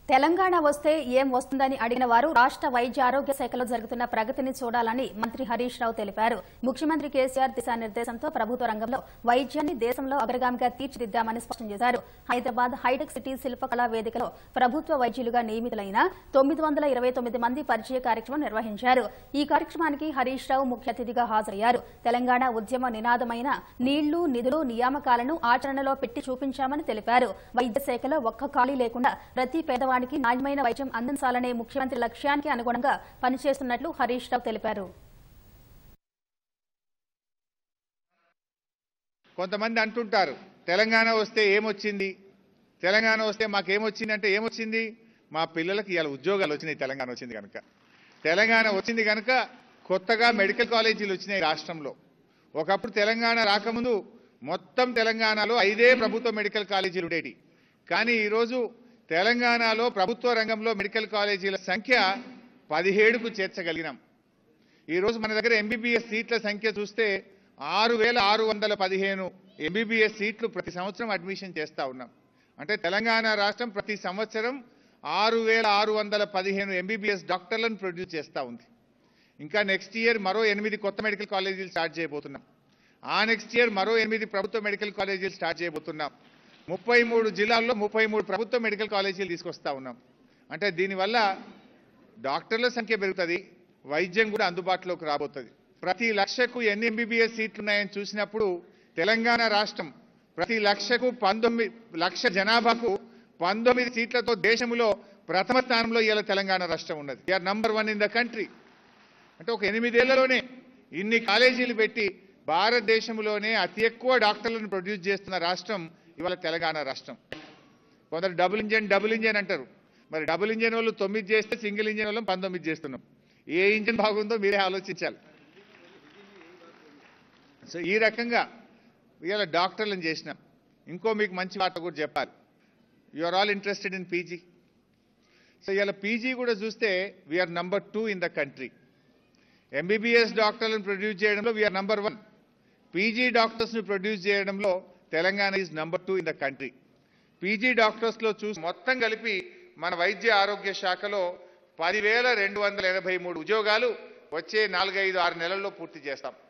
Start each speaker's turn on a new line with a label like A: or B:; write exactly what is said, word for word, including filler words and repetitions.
A: తెలంగాణ వస్తే ఏం వస్తుందని అడిగిన వారు రాష్ట్ర వైద్య ఆరోగ్య శాఖలో జరుగుతున్న ప్రగతిని చూడాలని మంత్రి హరీష్ రావు తెలిపారు. ముఖ్యమంత్రి కే సి ఆర్ దిశానిర్దేశంతో ప్రభుత్వ రంగంలో వైద్యాన్ని దేశంలో అగ్రగామిగా తీర్చిదిద్దామని స్పష్టం చేశారు. హైదరాబాద్ హైటెక్ సిటీ శిల్పకళా వేదికలో ప్రభుత్వ వైద్యులుగా నియమితులైన తొమ్మిది వందల ఇరవై తొమ్మిది మంది పరిచయ కార్యక్రమం నిర్వహించారు. ఈ కార్యక్రమానికి హరీష్ రావు ముఖ్య అతిథిగా హాజరయ్యారు. తెలంగాణ ఉద్యమ నినాదమైన నీళ్లు నిధులు నియామకాలను ఆచరణలో పెట్టి చూపించామని తెలిపారు. వైద్య శాఖలో ఒక్క ఖాళీ లేకుండా ప్రతి పేదవాడికి నాణ్యమైన వైద్యం అందించాలనే ముఖ్యమంత్రి లక్ష్యానికి అనుగుణంగా పనిచేస్తున్నట్లు హరీష్ రావు తెలిపారు.
B: కొంతమంది అంటుంటారు తెలంగాణ వస్తే ఏమొచ్చింది, తెలంగాణ వస్తే మాకేమొచ్చింది అంటే ఏమొచ్చింది, మా పిల్లలకి ఇవాళ ఉద్యోగాలు వచ్చినాయి. తెలంగాణ వచ్చింది కనుక తెలంగాణ వచ్చింది కనుక కొత్తగా మెడికల్ కాలేజీలు వచ్చినాయి రాష్ట్రంలో. ఒకప్పుడు తెలంగాణ రాకముందు మొత్తం తెలంగాణలో ఐదే ప్రభుత్వ మెడికల్ కాలేజీలు ఉండేవి. కానీ ఈరోజు తెలంగాణలో ప్రభుత్వ రంగంలో మెడికల్ కాలేజీల సంఖ్య పదిహేడుకు చేర్చగలిగినాం. ఈరోజు మన దగ్గర ఎంబీబీఎస్ సీట్ల సంఖ్య చూస్తే ఆరు వేల ఆరు వందల పదిహేను ఎంబీబీఎస్ సీట్లు ప్రతి సంవత్సరం అడ్మిషన్ చేస్తూ ఉన్నాం. అంటే తెలంగాణ రాష్ట్రం ప్రతి సంవత్సరం ఆరు వేల ఆరు వందల పదిహేను ఎంబీబీఎస్ డాక్టర్లను ప్రొడ్యూస్ చేస్తూ ఉంది. ఇంకా నెక్స్ట్ ఇయర్ మరో ఎనిమిది కొత్త మెడికల్ కాలేజీలు స్టార్ట్ చేయబోతున్నాం. ఆ నెక్స్ట్ ఇయర్ మరో ఎనిమిది ప్రభుత్వ మెడికల్ కాలేజీలు స్టార్ట్ చేయబోతున్నాం. ముప్పై మూడు జిల్లాల్లో ముప్పై మూడు ప్రభుత్వ మెడికల్ కాలేజీలు తీసుకొస్తా ఉన్నాం. అంటే దీనివల్ల డాక్టర్ల సంఖ్య పెరుగుతుంది, వైద్యం కూడా అందుబాటులోకి రాబోతుంది. ప్రతి లక్షకు ఎన్ని ఎంబీబీఎస్ సీట్లు ఉన్నాయని చూసినప్పుడు తెలంగాణ రాష్ట్రం ప్రతి లక్షకు పంతొమ్మిది లక్ష జనాభాకు పంతొమ్మిది సీట్లతో దేశంలో ప్రథమ స్థానంలో ఇవాళ తెలంగాణ రాష్ట్రం ఉన్నది. We're number one in the country. అంటే ఒక ఎనిమిదేళ్లలోనే ఇన్ని కాలేజీలు పెట్టి భారతదేశంలోనే అతి ఎక్కువ డాక్టర్లను ప్రొడ్యూస్ చేస్తున్న రాష్ట్రం ఇవాళ తెలంగాణ రాష్ట్రం. కొందరు డబుల్ ఇంజన్ డబుల్ ఇంజన్ అంటారు. మరి డబుల్ ఇంజన్ వాళ్ళు తొమ్మిది చేస్తే సింగిల్ ఇంజన్ వాళ్ళు పంతొమ్మిది చేస్తున్నాం. ఏ ఇంజన్ బాగుందో మీరే ఆలోచించాలి. సో ఈ రకంగా ఇవాళ డాక్టర్లను చేసినాం. ఇంకో మీకు మంచి వార్త కూడా చెప్పాలి. You are all interested in PG. So ఇవాళ పీజీ కూడా చూస్తే we're number two in the country. MBBS డాక్టర్లను ప్రొడ్యూస్ చేయడంలో వీఆర్ నంబర్ వన్. పీజీ డాక్టర్స్ని ప్రొడ్యూస్ చేయడంలో Telangana is number two in the country. PG డాక్టర్స్లో చూసి మొత్తం కలిపి మన వైద్య ఆరోగ్య శాఖలో పదివేల రెండు వందల ఎనభై మూడు ఉద్యోగాలు వచ్చే నాలుగైదు ఆరు నెలల్లో పూర్తి చేస్తాం.